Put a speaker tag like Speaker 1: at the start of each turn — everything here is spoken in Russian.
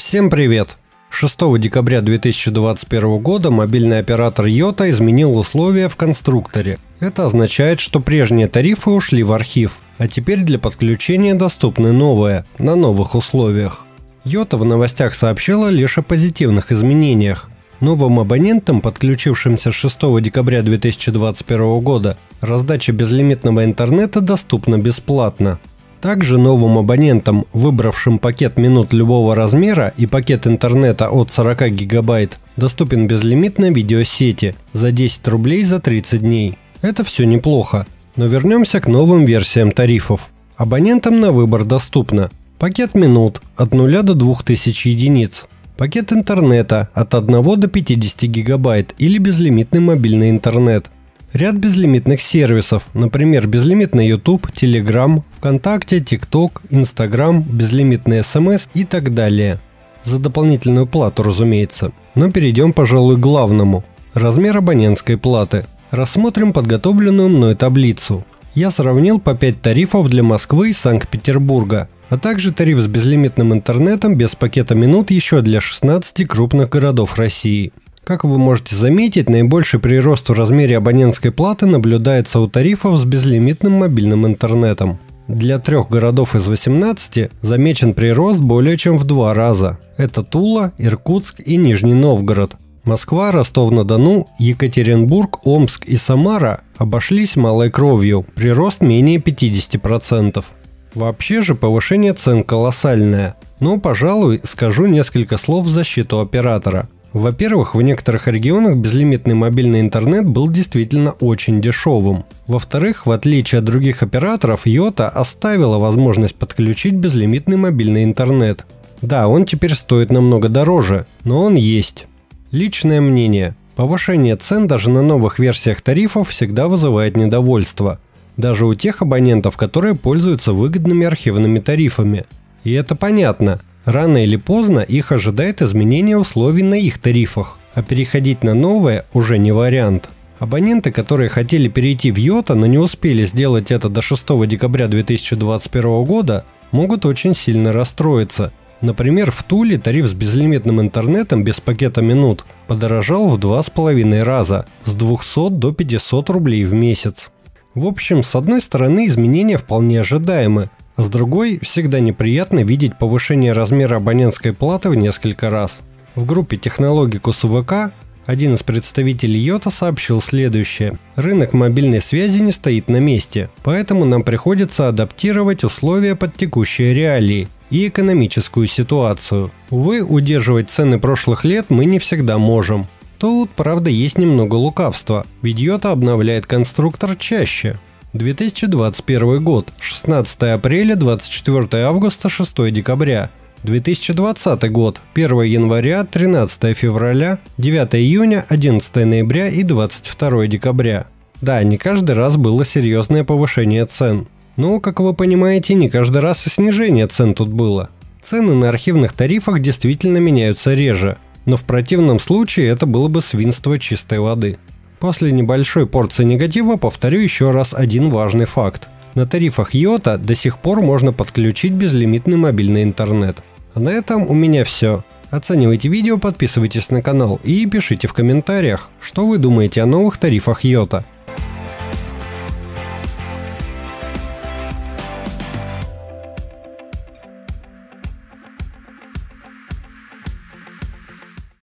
Speaker 1: Всем привет! 6 декабря 2021 года мобильный оператор Йота изменил условия в конструкторе. Это означает, что прежние тарифы ушли в архив, а теперь для подключения доступны новые, на новых условиях. Йота в новостях сообщила лишь о позитивных изменениях. Новым абонентам, подключившимся с 6 декабря 2021 года, раздача безлимитного интернета доступна бесплатно. Также новым абонентам, выбравшим пакет минут любого размера и пакет интернета от 40 гигабайт, доступен безлимит на видеосети за 10 рублей за 30 дней. Это все неплохо, но вернемся к новым версиям тарифов. Абонентам на выбор доступно пакет минут от 0 до 2000 единиц, пакет интернета от 1 до 50 гигабайт или безлимитный мобильный интернет. Ряд безлимитных сервисов, например, безлимитный YouTube, Telegram, ВКонтакте, TikTok, Instagram, безлимитный SMS и так далее. За дополнительную плату, разумеется. Но перейдем, пожалуй, к главному. Размер абонентской платы. Рассмотрим подготовленную мной таблицу. Я сравнил по 5 тарифов для Москвы и Санкт-Петербурга, а также тариф с безлимитным интернетом без пакета минут еще для 16 крупных городов России. Как вы можете заметить, наибольший прирост в размере абонентской платы наблюдается у тарифов с безлимитным мобильным интернетом. Для 3 городов из 18 замечен прирост более чем в 2 раза. Это Тула, Иркутск и Нижний Новгород. Москва, Ростов-на-Дону, Екатеринбург, Омск и Самара обошлись малой кровью, прирост менее 50%. Вообще же повышение цен колоссальное, но, пожалуй, скажу несколько слов в защиту оператора. Во-первых, в некоторых регионах безлимитный мобильный интернет был действительно очень дешевым. Во-вторых, в отличие от других операторов, Йота оставила возможность подключить безлимитный мобильный интернет. Да, он теперь стоит намного дороже, но он есть. Личное мнение. Повышение цен даже на новых версиях тарифов всегда вызывает недовольство. Даже у тех абонентов, которые пользуются выгодными архивными тарифами. И это понятно. Рано или поздно их ожидает изменение условий на их тарифах, а переходить на новые уже не вариант. Абоненты, которые хотели перейти в Йота, но не успели сделать это до 6 декабря 2021 года, могут очень сильно расстроиться. Например, в Туле тариф с безлимитным интернетом без пакета минут подорожал в 2,5 раза, с 200 до 500 рублей в месяц. В общем, с одной стороны, изменения вполне ожидаемы, а с другой, всегда неприятно видеть повышение размера абонентской платы в несколько раз. В группе «Технологикус ВК» один из представителей Йота сообщил следующее. Рынок мобильной связи не стоит на месте, поэтому нам приходится адаптировать условия под текущие реалии и экономическую ситуацию. Увы, удерживать цены прошлых лет мы не всегда можем. Тут, правда, есть немного лукавства, ведь Йота обновляет конструктор чаще. 2021 год, 16 апреля, 24 августа, 6 декабря. 2020 год, 1 января, 13 февраля, 9 июня, 11 ноября и 22 декабря. Да, не каждый раз было серьезное повышение цен. Но, как вы понимаете, не каждый раз и снижение цен тут было. Цены на архивных тарифах действительно меняются реже, но в противном случае это было бы свинство чистой воды. После небольшой порции негатива повторю еще раз один важный факт. На тарифах Йота до сих пор можно подключить безлимитный мобильный интернет. А на этом у меня все. Оценивайте видео, подписывайтесь на канал и пишите в комментариях, что вы думаете о новых тарифах Йота.